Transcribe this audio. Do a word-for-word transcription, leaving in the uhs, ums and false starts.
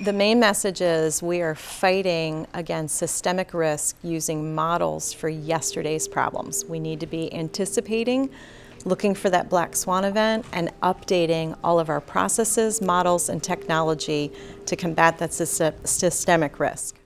The main message is we are fighting against systemic risk using models for yesterday's problems. We need to be anticipating, looking for that black swan event, and updating all of our processes, models, and technology to combat that systemic risk.